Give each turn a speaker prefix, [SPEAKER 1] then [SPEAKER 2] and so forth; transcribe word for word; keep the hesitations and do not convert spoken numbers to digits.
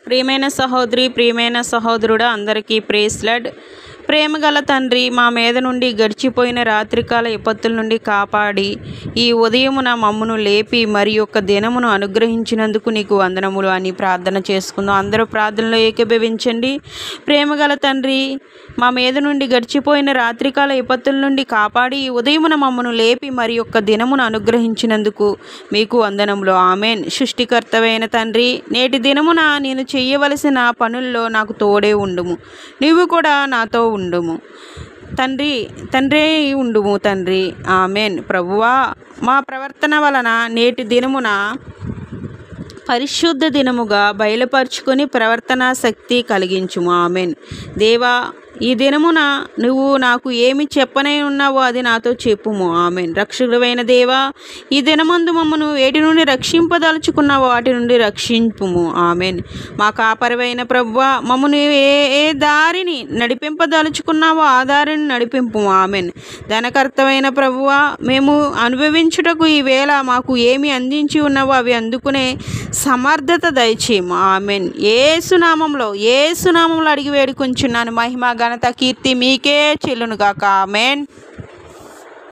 [SPEAKER 1] ప్రియమైన సహోదరి, ప్రియమైన సహోదరుడా, అందరికీ ప్రైజ్ లార్డ్. ప్రేమగల తండ్రి, మా మీద నుండి గడిచిపోయిన రాత్రికాల విపత్తుల నుండి కాపాడి ఈ ఉదయమున మమ్మను లేపి మరి యొక్క దినమును అనుగ్రహించినందుకు నీకు వందనములు అని ప్రార్థన చేసుకుందాం. అందరూ ప్రార్థనలో ఏకీభవించండి. ప్రేమగల తండ్రి, మా మీద నుండి గడిచిపోయిన రాత్రికాల విపత్తుల నుండి కాపాడి ఈ ఉదయమున మమ్మను లేపి మరి యొక్క దినమును అనుగ్రహించినందుకు మీకు వందనములు. ఆమెన్. సృష్టికర్తవైన తండ్రి, నేటి దినమున నేను చేయవలసిన పనుల్లో నాకు తోడే ఉండుము. నీవు కూడా నాతో ఉండుము తండ్రి. తండ్రి ఉండుము తండ్రి. ఆమెన్. ప్రభువా, మా ప్రవర్తన వలన నేటి దినమున పరిశుద్ధ దినముగా బయలుపరుచుకొని ప్రవర్తన శక్తి కలిగించుము. ఆమెన్. దేవా, ఈ దినమున నువ్వు నాకు ఏమి చెప్పనే ఉన్నావో అది నాతో చెప్పుము. ఆమెన్. రక్షకుడైన దేవా, ఈ దినమందు మమ్మను వేటి నుండి రక్షింపదలుచుకున్నావో వాటి నుండి రక్షింపుము. ఆమెన్. మా కాపరివైన ప్రభువా, మమ్మను ఏ ఏ దారిని నడిపింపదలుచుకున్నావో ఆ దారిని నడిపింపు. ఆమెన్. ధనకర్తవైన ప్రభువా, మేము అనుభవించుటకు ఈ వేళ మాకు ఏమి అందించి ఉన్నావో అవి అందుకునే సమర్థత దయచేయము. ఆమెన్. యేసునామంలో యేసునామంలో అడిగి వేడుకొంచున్నాను. మహిమ ఘనత కీర్తి మీకే చెల్లును గాక. ఆమెన్.